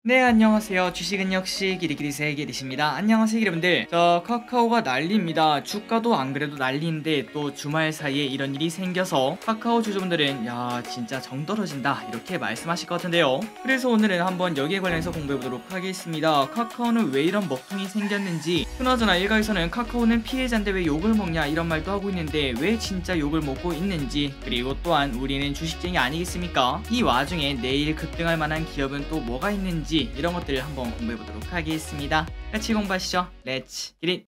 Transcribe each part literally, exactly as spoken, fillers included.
네, 안녕하세요. 주식은 역시 기리기리 세계리십니다. 안녕하세요, 여러분들. 자, 카카오가 난리입니다. 주가도 안 그래도 난리인데 또 주말 사이에 이런 일이 생겨서 카카오 주주분들은 야, 진짜 정 떨어진다 이렇게 말씀하실 것 같은데요. 그래서 오늘은 한번 여기에 관련해서 공부해보도록 하겠습니다. 카카오는 왜 이런 먹통이 생겼는지, 그나저나 일각에서는 카카오는 피해자인데 왜 욕을 먹냐 이런 말도 하고 있는데 왜 진짜 욕을 먹고 있는지, 그리고 또한 우리는 주식쟁이 아니겠습니까? 이 와중에 내일 급등할 만한 기업은 또 뭐가 있는지 이런 것들을 한번 공부해보도록 하겠습니다. 같이 공부하시죠. 렛츠 기릿!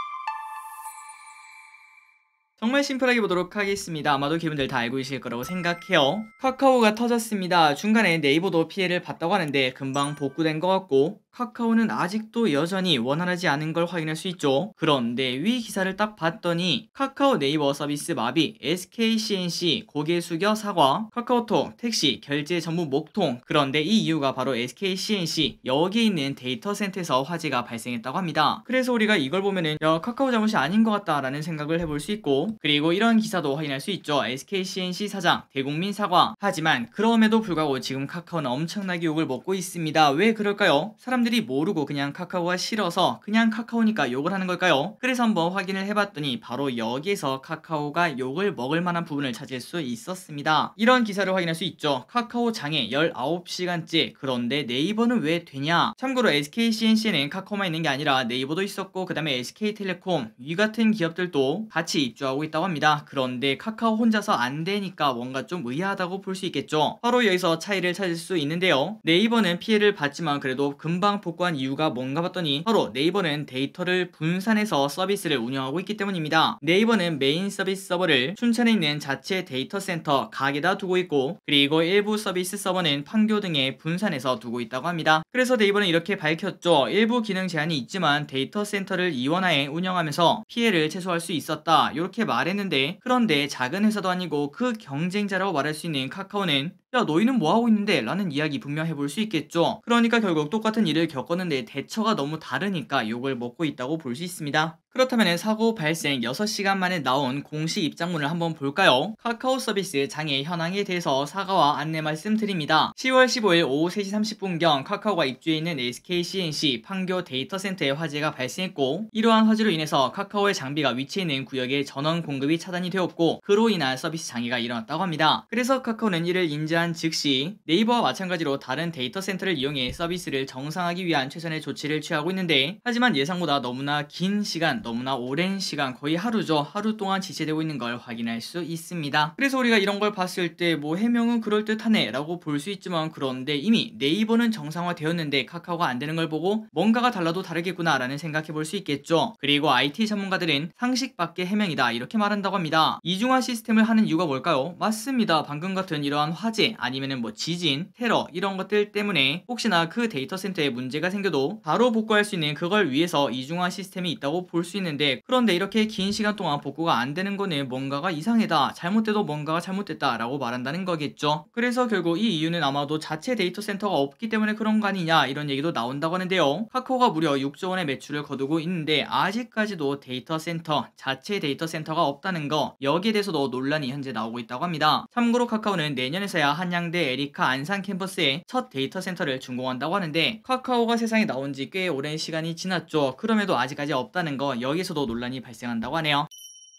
정말 심플하게 보도록 하겠습니다. 아마도 기분들 다 알고 계실 거라고 생각해요. 카카오가 터졌습니다. 중간에 네이버도 피해를 봤다고 하는데 금방 복구된 것 같고, 카카오는 아직도 여전히 원활하지 않은 걸 확인할 수 있죠. 그런데 위 기사를 딱 봤더니 카카오 네이버 서비스 마비, 에스케이씨엔씨 고개 숙여 사과, 카카오톡 택시 결제 전부 목통. 그런데 이 이유가 바로 에스케이씨엔씨 여기에 있는 데이터 센터에서 화재가 발생했다고 합니다. 그래서 우리가 이걸 보면은 야, 카카오 잘못이 아닌 것 같다라는 생각을 해볼 수 있고, 그리고 이런 기사도 확인할 수 있죠. 에스케이씨엔씨 사장 대국민 사과. 하지만 그럼에도 불구하고 지금 카카오는 엄청나게 욕을 먹고 있습니다. 왜 그럴까요? 사람들이 모르고 그냥 카카오가 싫어서 그냥 카카오니까 욕을 하는 걸까요? 그래서 한번 확인을 해봤더니 바로 여기에서 카카오가 욕을 먹을 만한 부분을 찾을 수 있었습니다. 이런 기사를 확인할 수 있죠. 카카오 장애 열아홉 시간째. 그런데 네이버는 왜 되냐? 참고로 에스케이씨엔씨는 카카오만 있는 게 아니라 네이버도 있었고, 그 다음에 에스케이텔레콤 위 같은 기업들도 같이 입주하고 있다고 합니다. 그런데 카카오 혼자서 안 되니까 뭔가 좀 의아하다고 볼 수 있겠죠. 바로 여기서 차이를 찾을 수 있는데요. 네이버는 피해를 봤지만 그래도 금방 복구한 이유가 뭔가 봤더니 바로 네이버는 데이터를 분산해서 서비스를 운영하고 있기 때문입니다. 네이버는 메인 서비스 서버를 춘천에 있는 자체 데이터 센터 각에다 두고 있고, 그리고 일부 서비스 서버는 판교 등에 분산해서 두고 있다고 합니다. 그래서 네이버는 이렇게 밝혔죠. 일부 기능 제한이 있지만 데이터 센터를 이원화해 운영하면서 피해를 최소화할 수 있었다 이렇게 말했는데, 그런데 작은 회사도 아니고 그 경쟁자라고 말할 수 있는 카카오는 야, 너희는 뭐하고 있는데? 라는 이야기 분명 해볼 수 있겠죠. 그러니까 결국 똑같은 일을 겪었는데 대처가 너무 다르니까 욕을 먹고 있다고 볼 수 있습니다. 그렇다면 사고 발생 여섯 시간 만에 나온 공식 입장문을 한번 볼까요? 카카오 서비스 장애 현황에 대해서 사과와 안내 말씀드립니다. 시월 십오일 오후 세 시 삼십 분경 카카오가 입주해 있는 에스케이씨엔씨 판교 데이터 센터에 화재가 발생했고, 이러한 화재로 인해서 카카오의 장비가 위치해 있는 구역에 전원 공급이 차단이 되었고, 그로 인한 서비스 장애가 일어났다고 합니다. 그래서 카카오는 이를 인지한 즉시 네이버와 마찬가지로 다른 데이터 센터를 이용해 서비스를 정상화하기 위한 최선의 조치를 취하고 있는데, 하지만 예상보다 너무나 긴 시간, 너무나 오랜 시간, 거의 하루죠. 하루 동안 지체되고 있는 걸 확인할 수 있습니다. 그래서 우리가 이런 걸 봤을 때 뭐 해명은 그럴듯하네 라고 볼 수 있지만, 그런데 이미 네이버는 정상화 되었는데 카카오가 안 되는 걸 보고 뭔가가 달라도 다르겠구나 라는 생각해 볼 수 있겠죠. 그리고 아이티 전문가들은 상식 밖의 해명이다 이렇게 말한다고 합니다. 이중화 시스템을 하는 이유가 뭘까요? 맞습니다. 방금 같은 이러한 화재 아니면은 뭐 지진, 테러 이런 것들 때문에 혹시나 그 데이터 센터에 문제가 생겨도 바로 복구할 수 있는 그걸 위해서 이중화 시스템이 있다고 볼 수 있는데, 그런데 이렇게 긴 시간 동안 복구가 안 되는 거는 뭔가가 이상하다, 잘못돼도 뭔가가 잘못됐다 라고 말한다는 거겠죠. 그래서 결국 이 이유는 아마도 자체 데이터 센터가 없기 때문에 그런 거 아니냐 이런 얘기도 나온다고 하는데요. 카카오가 무려 육조 원의 매출을 거두고 있는데 아직까지도 데이터 센터, 자체 데이터 센터가 없다는 거, 여기에 대해서도 논란이 현재 나오고 있다고 합니다. 참고로 카카오는 내년에서야 한양대 에리카 안산 캠퍼스에 첫 데이터 센터를 준공한다고 하는데, 카카오가 세상에 나온 지 꽤 오랜 시간이 지났죠. 그럼에도 아직까지 없다는 거, 여기서도 논란이 발생한다고 하네요.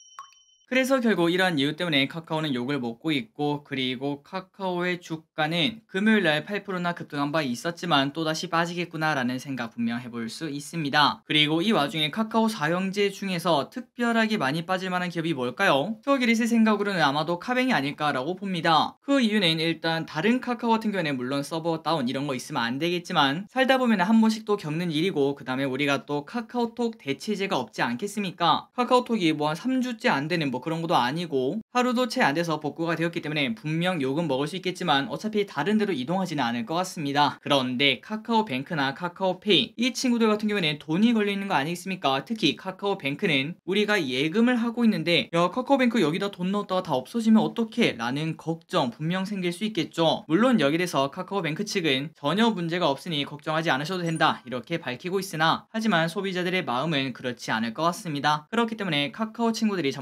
그래서 결국 이러한 이유 때문에 카카오는 욕을 먹고 있고, 그리고 카카오의 주가는 금요일날 팔 퍼센트나 급등한 바 있었지만 또다시 빠지겠구나 라는 생각 분명 해볼 수 있습니다. 그리고 이 와중에 카카오 사형제 중에서 특별하게 많이 빠질 만한 기업이 뭘까요? 저기리스 생각으로는 아마도 카뱅이 아닐까 라고 봅니다. 그 이유는 일단 다른 카카오 같은 경우에는 물론 서버 다운 이런 거 있으면 안 되겠지만, 살다 보면 한 번씩 또 겪는 일이고, 그 다음에 우리가 또 카카오톡 대체제가 없지 않겠습니까? 카카오톡이 뭐 한 삼 주째 안 되는 뭐 그런 것도 아니고 하루도 채 안 돼서 복구가 되었기 때문에 분명 욕은 먹을 수 있겠지만 어차피 다른 데로 이동하지는 않을 것 같습니다. 그런데 카카오뱅크나 카카오페이 이 친구들 같은 경우에는 돈이 걸리는 거 아니겠습니까? 특히 카카오뱅크는 우리가 예금을 하고 있는데 야, 카카오뱅크 여기다 돈 넣었다가 다 없어지면 어떡해? 라는 걱정 분명 생길 수 있겠죠. 물론 여기에 대해서 카카오뱅크 측은 전혀 문제가 없으니 걱정하지 않으셔도 된다 이렇게 밝히고 있으나, 하지만 소비자들의 마음은 그렇지 않을 것 같습니다. 그렇기 때문에 카카오 친구들이 전부 다 아프겠죠.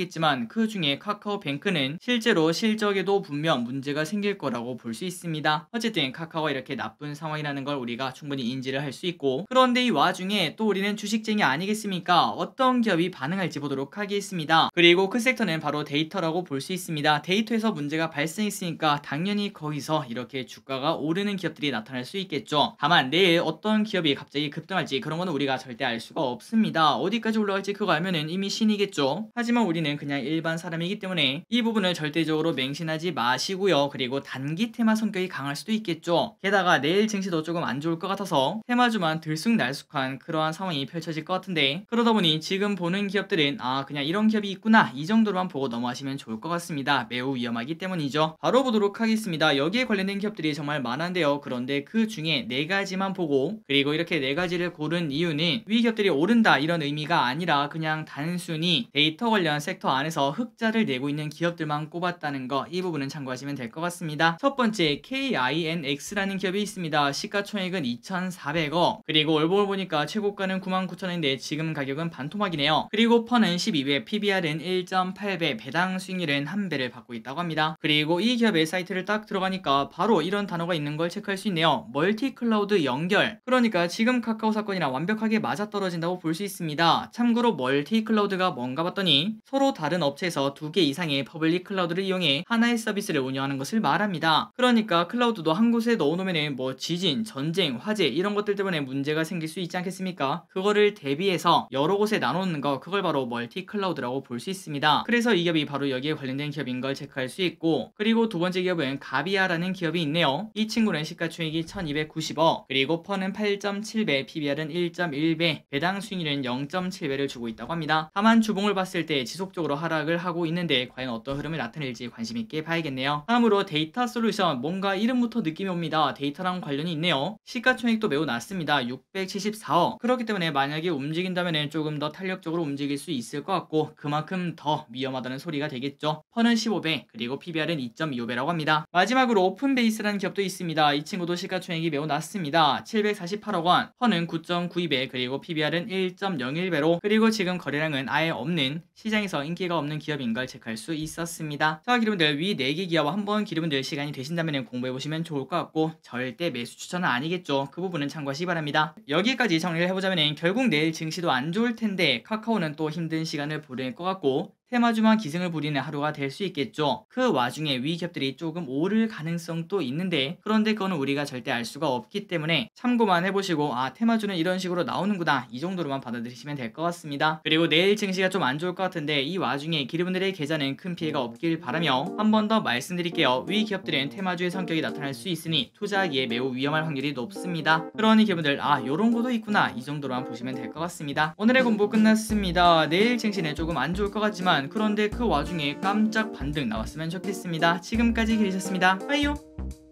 생기겠지만 그 중에 카카오뱅크는 실제로 실적에도 분명 문제가 생길 거라고 볼 수 있습니다. 어쨌든 카카오가 이렇게 나쁜 상황이라는 걸 우리가 충분히 인지를 할 수 있고, 그런데 이 와중에 또 우리는 주식쟁이 아니겠습니까? 어떤 기업이 반응할지 보도록 하겠습니다. 그리고 그 섹터는 바로 데이터라고 볼 수 있습니다. 데이터에서 문제가 발생했으니까 당연히 거기서 이렇게 주가가 오르는 기업들이 나타날 수 있겠죠. 다만 내일 어떤 기업이 갑자기 급등할지 그런 거는 우리가 절대 알 수가 없습니다. 어디까지 올라갈지 그거 알면은 이미 신이겠죠. 하지만 우리는 그냥 일반 사람이기 때문에 이 부분을 절대적으로 맹신하지 마시고요. 그리고 단기 테마 성격이 강할 수도 있겠죠. 게다가 내일 증시도 조금 안 좋을 것 같아서 테마주만 들쑥날쑥한 그러한 상황이 펼쳐질 것 같은데, 그러다 보니 지금 보는 기업들은 아 그냥 이런 기업이 있구나 이 정도로만 보고 넘어가시면 좋을 것 같습니다. 매우 위험하기 때문이죠. 바로 보도록 하겠습니다. 여기에 관련된 기업들이 정말 많은데요. 그런데 그 중에 네 가지만 보고, 그리고 이렇게 네 가지를 고른 이유는 위 기업들이 오른다 이런 의미가 아니라 그냥 단순히 데이터 관련 섹터 안에서 흑자를 내고 있는 기업들만 꼽았다는 거, 이 부분은 참고하시면 될 것 같습니다. 첫 번째 케이아이엔엑스라는 기업이 있습니다. 시가총액은 이천사백억, 그리고 월봉을 보니까 최고가는 구만 구천 원인데 지금 가격은 반토막이네요. 그리고 펀은 십이 배, 피비알은 일 점 팔 배, 배당 수익률은 한 배를 받고 있다고 합니다. 그리고 이 기업의 사이트를 딱 들어가니까 바로 이런 단어가 있는 걸 체크할 수 있네요. 멀티클라우드 연결. 그러니까 지금 카카오 사건이랑 완벽하게 맞아떨어진다고 볼 수 있습니다. 참고로 멀티클라우드가 뭔가 봤더니 서로 다른 업체에서 두 개 이상의 퍼블릭 클라우드를 이용해 하나의 서비스를 운영하는 것을 말합니다. 그러니까 클라우드도 한 곳에 넣어놓으면 뭐 지진, 전쟁, 화재 이런 것들 때문에 문제가 생길 수 있지 않겠습니까? 그거를 대비해서 여러 곳에 나눠놓는 거, 그걸 바로 멀티 클라우드라고 볼 수 있습니다. 그래서 이 기업이 바로 여기에 관련된 기업인 걸 체크할 수 있고, 그리고 두 번째 기업은 가비아라는 기업이 있네요. 이 친구는 시가총액이 천이백구십억, 그리고 펀은 팔 점 칠 배, 피비알은 일 점 일 배, 배당 수익률은 영 점 칠 배를 주고 있다고 합니다. 다만 주봉을 봤을 때 지속적으로 하락을 하고 있는데 과연 어떤 흐름을 나타낼지 관심 있게 봐야겠네요. 다음으로 데이터 솔루션, 뭔가 이름부터 느낌이 옵니다. 데이터랑 관련이 있네요. 시가총액도 매우 낮습니다. 육백칠십사억. 그렇기 때문에 만약에 움직인다면 조금 더 탄력적으로 움직일 수 있을 것 같고 그만큼 더 위험하다는 소리가 되겠죠. 펀은 십오 배, 그리고 피비알은 이 점 이오 배라고 합니다. 마지막으로 오픈베이스라는 기업도 있습니다. 이 친구도 시가총액이 매우 낮습니다. 칠백사십팔억 원, 펀은 구 점 구이 배, 그리고 피비알은 일 점 영일 배로, 그리고 지금 거래량은 아예 없는, 시장에서 인기가 없는 기업인 걸 체크할 수 있었습니다. 자, 기름들 위 네 개 기업 한번 기름들 시간이 되신다면 공부해보시면 좋을 것 같고, 절대 매수 추천은 아니겠죠. 그 부분은 참고하시기 바랍니다. 여기까지 정리를 해보자면 결국 내일 증시도 안 좋을 텐데 카카오는 또 힘든 시간을 보낼 것 같고 테마주만 기승을 부리는 하루가 될 수 있겠죠. 그 와중에 위 기업들이 조금 오를 가능성도 있는데, 그런데 그거는 우리가 절대 알 수가 없기 때문에 참고만 해보시고 아 테마주는 이런 식으로 나오는구나 이 정도로만 받아들이시면 될 것 같습니다. 그리고 내일 증시가 좀 안 좋을 것 같은데 이 와중에 기르분들의 계좌는 큰 피해가 없길 바라며 한 번 더 말씀드릴게요. 위 기업들은 테마주의 성격이 나타날 수 있으니 투자하기에 매우 위험할 확률이 높습니다. 그러니 기분들 아 요런 거도 있구나 이 정도로만 보시면 될 것 같습니다. 오늘의 공부 끝났습니다. 내일 증시는 조금 안 좋을 것 같지만 그런데 그 와중에 깜짝 반등 나왔으면 좋겠습니다. 지금까지 기리셨습니다. 빠이요.